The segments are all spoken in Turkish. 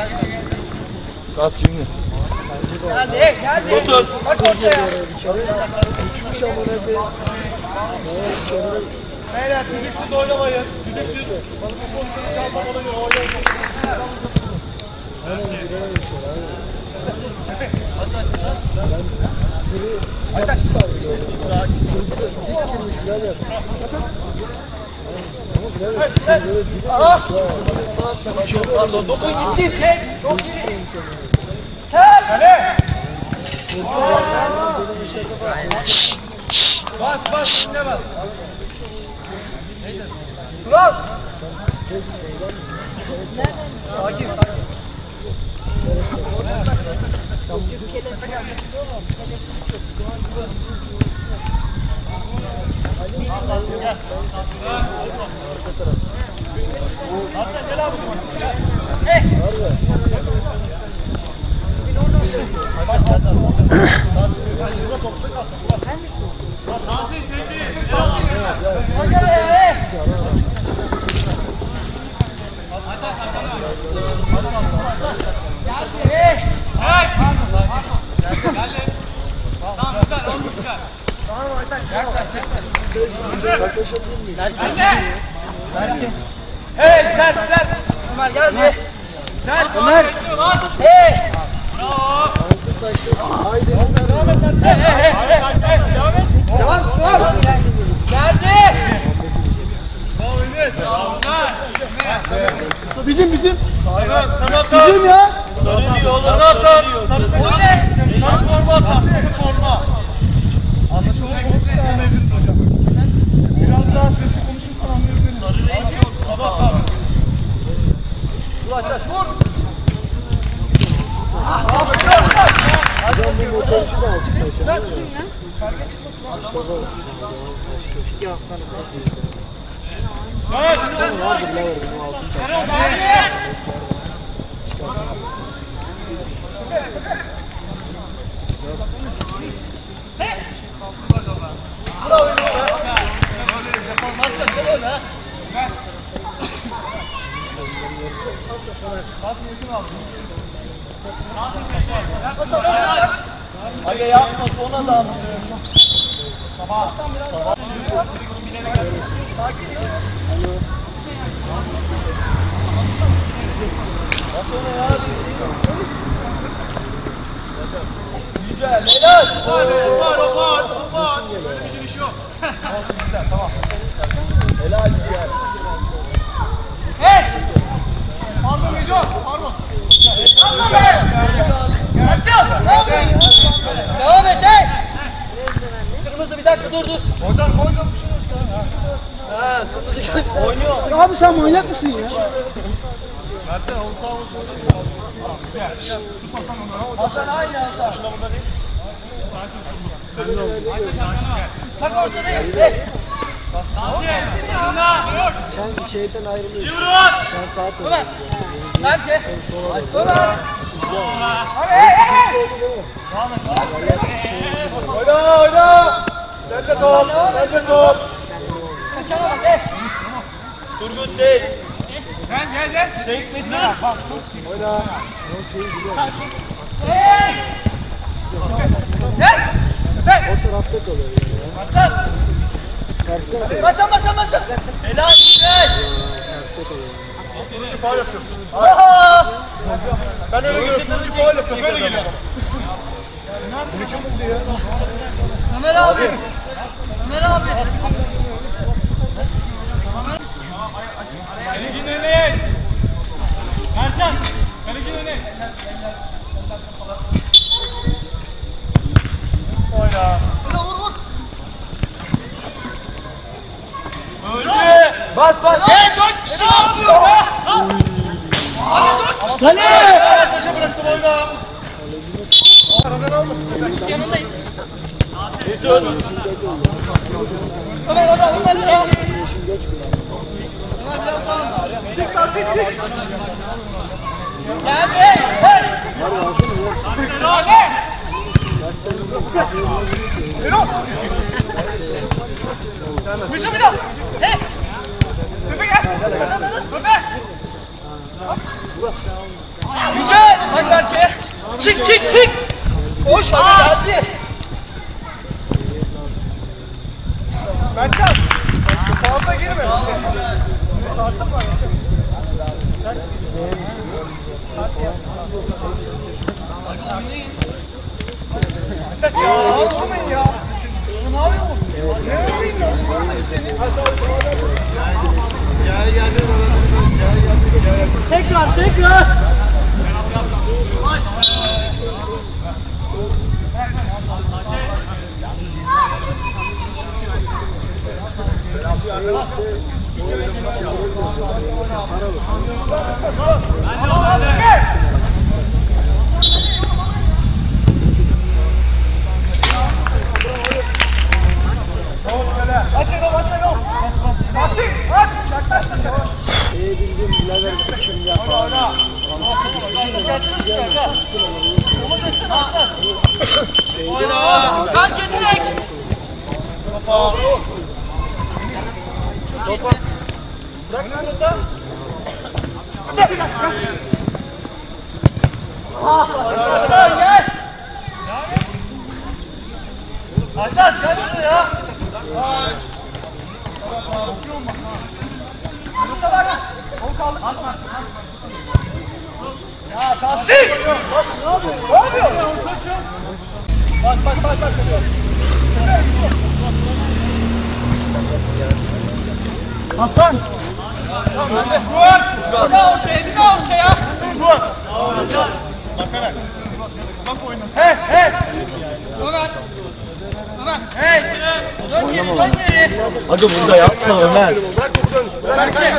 Kaç şimdi? Geldi. Otur. Bak ortaya. Uçmuş ama ne be? Beyler düdüksüz oynamayın. Düdüksüz. Balıklı pozisyonu çalmamalı bir oynayın. Hemen girelim içeri. Aç. İlk girmiş birader. Pardon, dokun gitti. Kale. Bas, dinle bas. Kural. Sakin. Hey, ters. Ömer geldi. Ters. Ömer. Hey. Bravo. Haydi. Devam et. Devam. Geldi. Bizim. Bizim ya. Sarı yolunu atar. Sarı forma atar. Sarı forma. Biraz daha sesli konuşursan anlıyorum. Sarı renk yok. Sabah abi. Vur. Hocam bu motorcu da alçık taşıyor. Aga yapma ona da. Güzel, helal. Var. Böyle bir giriş yok. Tamam. Helal güzel. Hey. Pardon Neco, pardon. Atla be. Açıl. Devam et. Hey. Kırmızı bir dakika dur. Hocam bir şey yok. Ha, kırmızı göz. Oynuyor. Abi sen manyak mısın ya? Mertcan onu sağ olsun söylüyor. Hasan aynı anda. Şuna bundan değil. Bak ortadayım. Hey. Sen şeyden ayrılıyorsun. Sen saat Ömer. oynuyorsun. Nerede? Ömer. Abi hey. Oyna. Sen de top. Kaçana bak. Hey. Turgut değil. Gel. Tek Metin. Oyna. Hey. Gel. O tarafta kalıyor ya. Kaçan. Tersine kalıyor. Kaçan. Helal güzel. Terse kalıyor. Turuncu faul yapıyorsun. Oha. Ben öyle görüyorum. Turuncu faul yapıyor. Böyle geliyor. Bunu kim buldu ya? Ömer abi. Kalecinin önüne. Mertcan. Kalecinin önüne. Oyna. Vur. Öldü. Bas. Hey 4 kişi yapıyor be. Hadi 4 kişi. Kale. Başa bıraktım oyna. Aradan almasın. Yanındayım. Metin. Ömer orada. Yaşın geç bile. Ömer biraz daha. Geldi. Hey. Var alsana ya. Hadi. Hüsnü bir daha. Hey. Pepe gel. Pepe. Güzel. Hadi Berke. Çık çık çık. Koş hadi hadi. Mertcan. Fazla girme. Tartım var. Oturmayın ya. Ne yapıyorsun? Ne yapayım ya? Seni. Tekrar tekrar. Bildiğim birader şimdi yapalım. Berke direkt. Gel. Aşağı gel ya. Ya Tahsin! Ne yapıyorsun? Bak. Hasan. Tamam hadi. Vur! Ne ortaya? Vur! Bakarak. Bak oynasın. Hey! Ömer! Hey! Dön geri. Hadi burada yapma Ömer. Berke!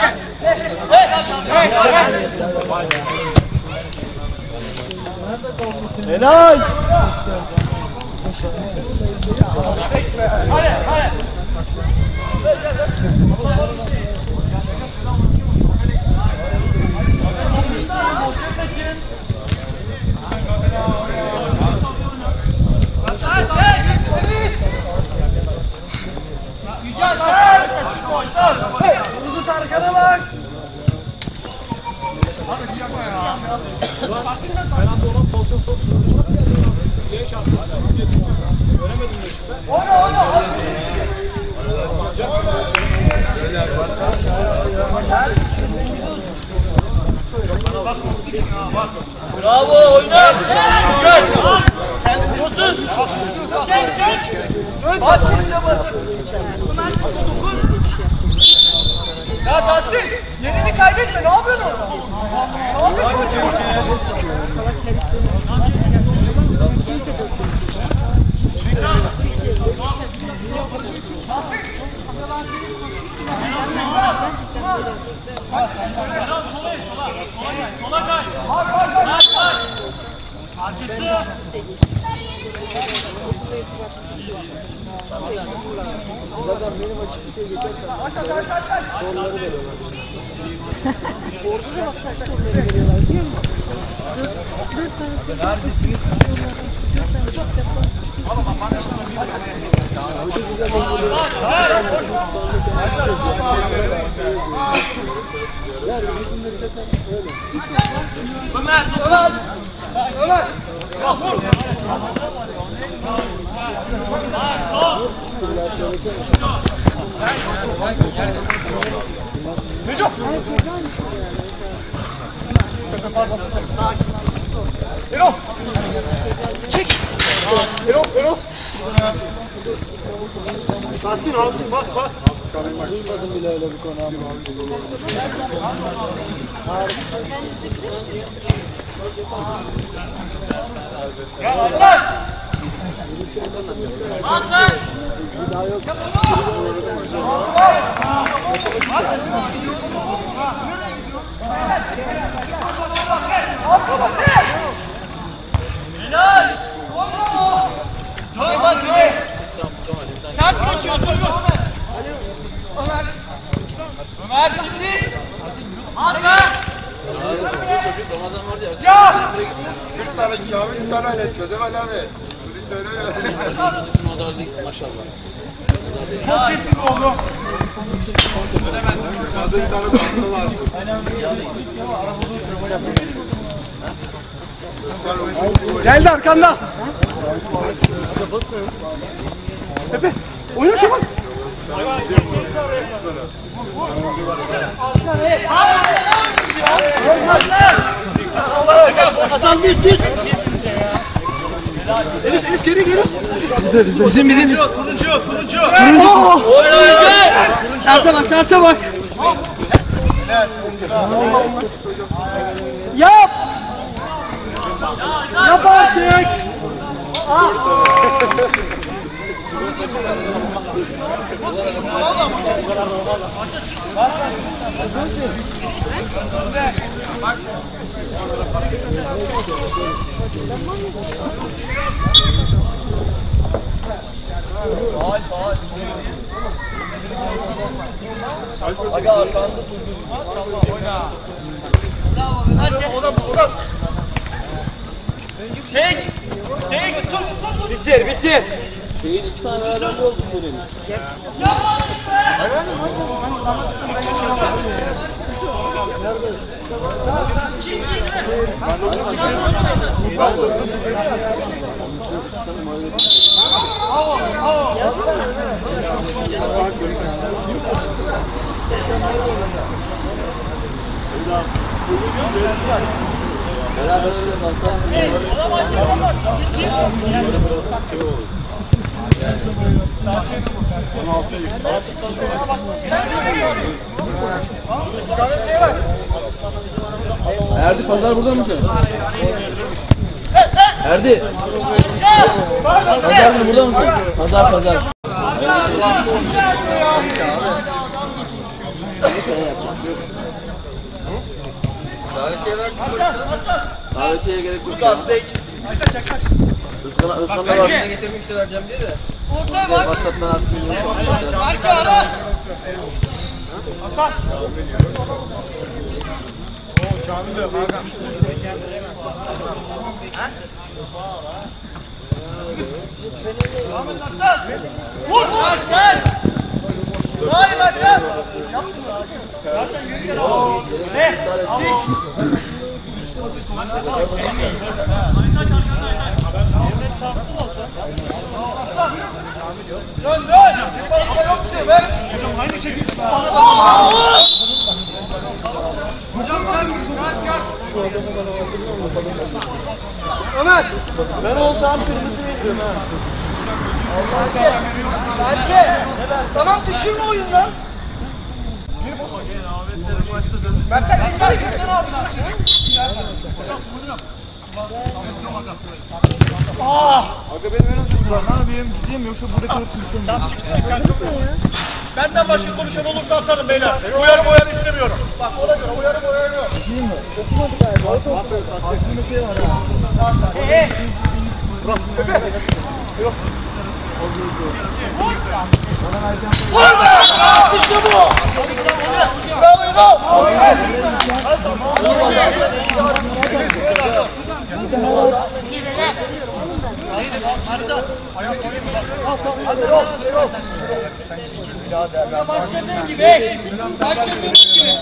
Helal. Hadi! Uzun arkana bak. Bravo oyna! Güzel! Dursun! Çek! Bak! Ya Tahsin! Yerini kaybetme, ne yapıyorsun orada? Ne yapıyorsun? Sola kay. Arkası. Zaten benim açık bir şey geçersen soruları veriyorlar. Orada da bak soruları veriyorlar değil mi? Dört tane Ömer dokun! Ömer! Neco. Erol. Çek. Erol. Tahsin abi bak. duymadım bile öyle bir konu ama. Ya Allah! Atla. Bir daha yok. Helal! Dön lan dön! Ters kaçıyor Turgut! Ömer şimdi! Atla! Ya! Bir tane Kamil bir tane halletmez değil mi Ali abi? Bunu söylemiyor. Maşallah. Çok kesin oldu. Geldi arkanda. Pepe, oyna çabuk. Hasan düz. Elif geri. Bizim. Turuncu yok. Terse bak. Yap artık. Aga arkanda durdum. Oyna. Bravo. Hadi. Odan. Tek. Bitir. Şeyin 2 tane öğrenci oldu senin. Beraber öyle Erdi pazar burada mısın? Erdi. Pazar burada mısın? Pazar. Davetiye gerek yok. Özkan'la var. Ne getirmişti vereceğim diye de. Ortaya bak. WhatsApp'tan atsın. Arka ara. Vur! Ver! Hayır Mertcan! Mertcan yürü gel abi. Ne? Dön. Ama yok bir şey ver. Hocam aynı şekilde. Ömer. Ben olsam kırmızı veririm ha. Berke! Tamam düşürme oyundan. Mertcan insan sen abi. Aga benim en uzun var. Ne yapayım? Gideyim yoksa burada kalıp gitsem. Benden başka konuşan olursa atarım beyler. Uyarı istemiyorum. Bak ona göre uyarı yok. Değil mi? Okumadı galiba. Aklımda şey var ha. Pepe. Yok. Vur be! İşte bu! Bravo! Başladığın gibi. Başladığın gibi.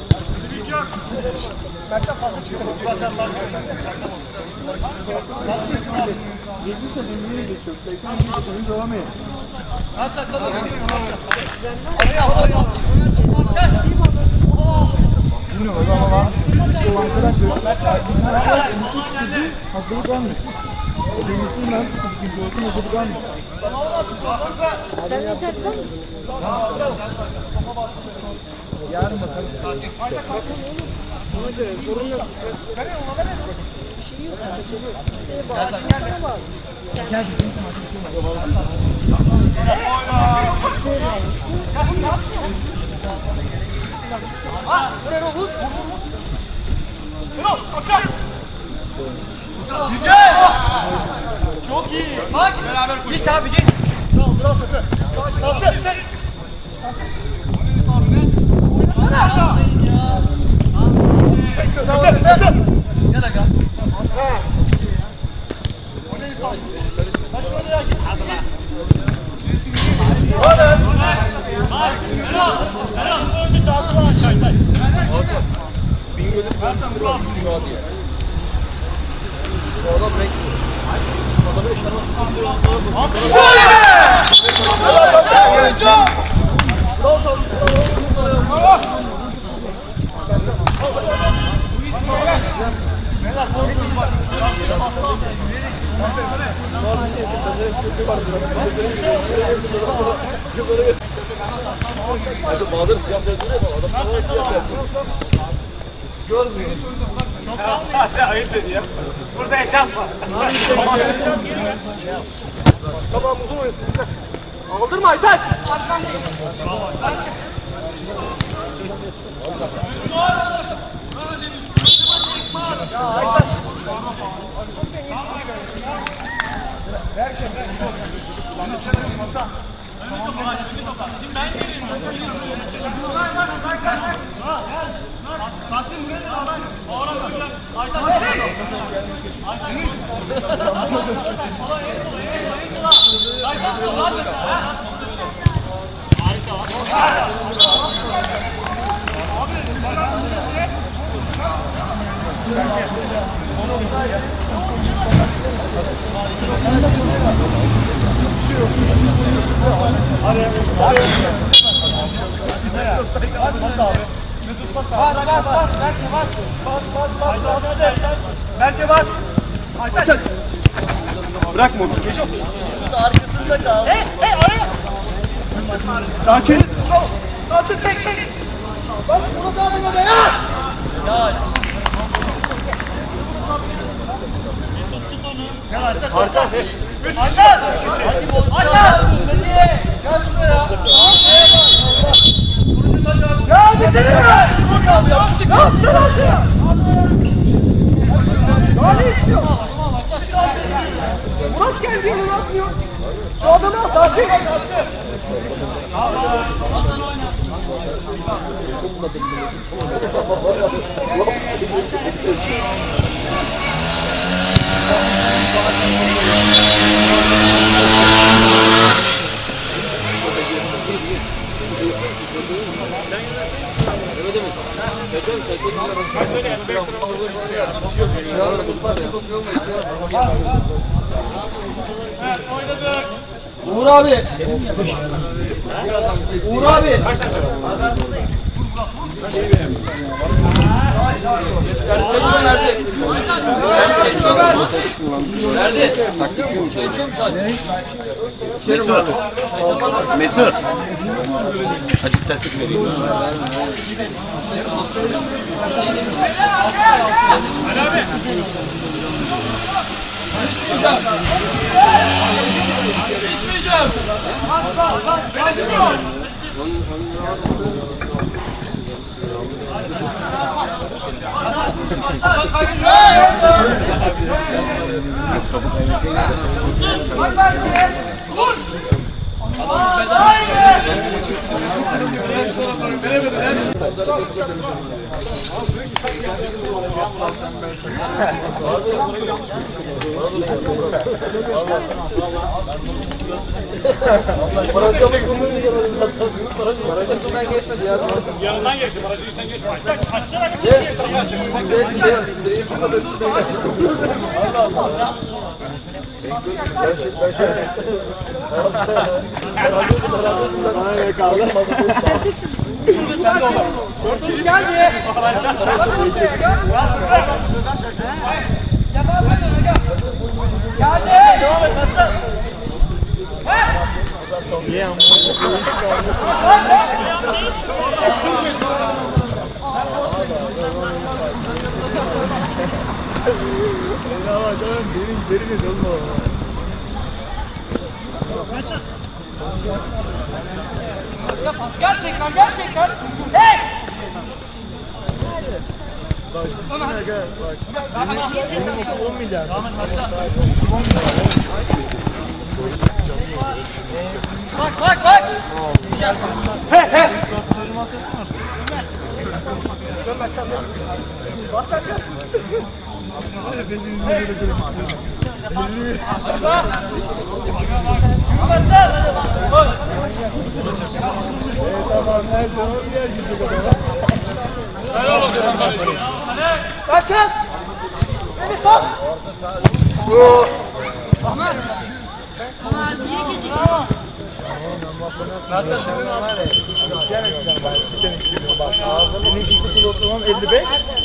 Hazırlık var mı? Denizin ben sıkıntı hazırlık var mı? Yarın bakalım. Ona göre zorunlu bir şey yok. Kaçırıyor. İsteğe bağlı. İsteğe bağlı. Gel gideyim Güzel. Çok iyi. Bak. Git abi git. Gel aga. Önce sağ sola aşağıda. Bingöl'ün versen Murat diye. Bu adam renk. Adamı Bahadır siyah yazıyor ya, adam siyah yazıyor. Görmüyor. Ayıp dedi ya. Burada yaşam var. Tamam uzun oynasın. Aldırma Aytaç. Belki bas. Bırakma onu. Arkasında kal. Hey araya. Sakin. Kaldır tek. Bak burada adama be ya. Arka. Ya bir seni be. Ya ne istiyor? Murat geldi yanına atmıyor. Şu adamı at artık. Uğur abi. Uğur abi. Nerede? Nerede? Mesut. Azıcık taktik vereyim. İçmeyeceğim. Barajından geçmedi ya. Yanından geçti. Barajı içten geçme. Açsana. Dördüncü geldi. Geldi. Devam et. Nasıl? Gerçekten. Hey! Bak. Tamam, her zaman gel gidecek adama. Helal olsun kardeşim. Kaçın. Beni sal. Zaten senin var ya. Cidden istiyorum bak. Benim ilk okul ortalamam 55.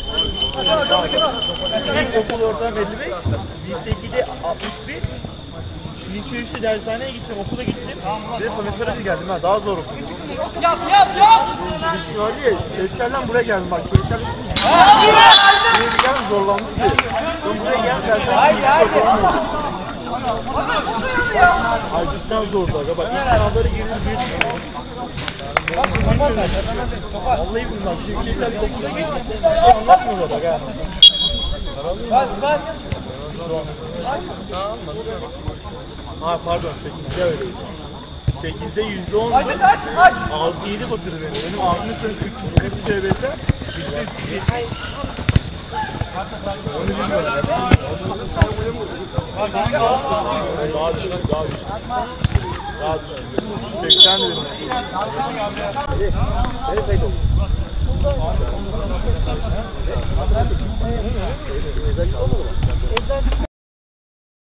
İlk okul ortalamam 55. Lise 2'de 61. Lise 3'te dershaneye gittim, okula gittim. Bir de semestre geldim ha, daha zor okudum. Yap. Bir şey var ya, testlerden buraya geldim bak. Testlerden buraya geldim zorlandım ki. Sonra buraya geldim dershaneye gittim, zorlanmadım. Ay cidden zordu aga bak, ilk sınavları girdim vallahi bilmem, kesinlikle okula gittim. Bir şey anlatmıyorlar aga. Bas. Ha pardon, 8'de öyleydi. 8'de %10'du. Aç. 6-7 batırdı beni. Benim 6. sınıf 340 SBS, bitti 370. Onu bilmiyorum. Daha düşük. 80 dedim. Evet.